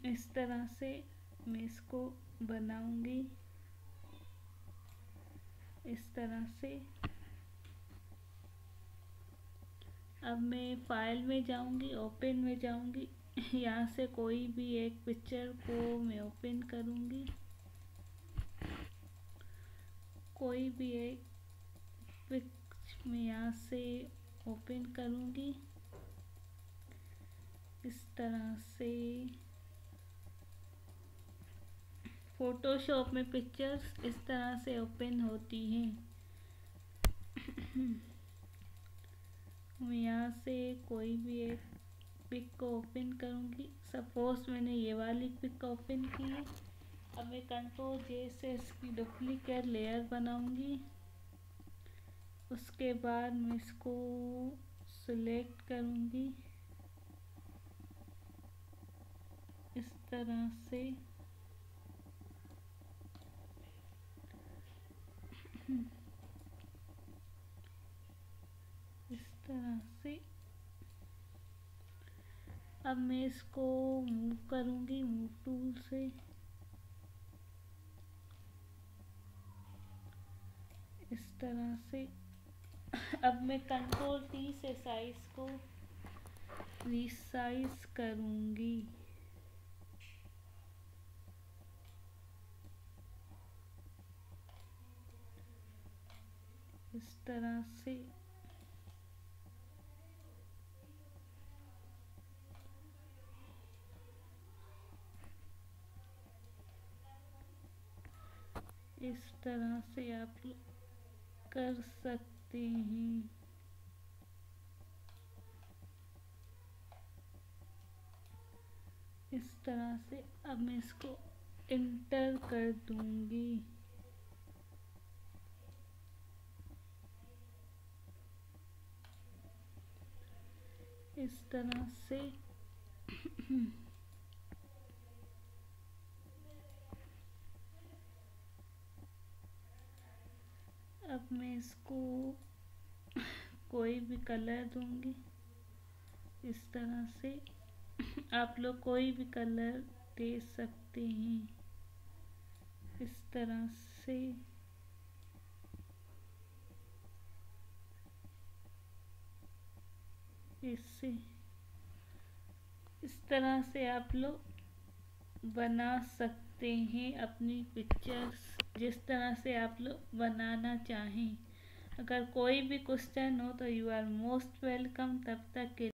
इस तरह से मैं इसको बनाऊंगी, इस तरह से। अब मैं फाइल में जाऊंगी, ओपन में जाऊंगी, यहाँ से कोई भी एक पिक्चर को मैं ओपन करूंगी, कोई भी एक पिक्चर मैं यहाँ से ओपन करूंगी, इस तरह से। फोटोशॉप में पिक्चर्स इस तरह से ओपन होती हैं। मैं यहाँ से कोई भी एक पिक को ओपन करूँगी। सपोज मैंने ये वाली पिक ओपन की है। अब मैं कंट्रोल जे से इसकी डुप्लीकेट लेयर बनाऊँगी। उसके बाद मैं इसको सिलेक्ट करूँगी इस तरह से। इस तरह से अब मैं इसको मूव करूँगी मूव टूल से, इस तरह से। अब मैं कंट्रोल टी से साइज को रिसाइज करूँगी, इस तरह से। इस तरह से आप कर सकते हैं। इस तरह से अब मैं इसको इंटर कर दूंगी। इस तरह से अब मैं इसको कोई भी कलर दूंगी, इस तरह से। आप लोग कोई भी कलर दे सकते हैं, इस तरह से। इससे इस तरह से आप लोग बना सकते हैं अपनी पिक्चर्स, जिस तरह से आप लोग बनाना चाहें। अगर कोई भी क्वेश्चन हो तो यू आर मोस्ट वेलकम। तब तक के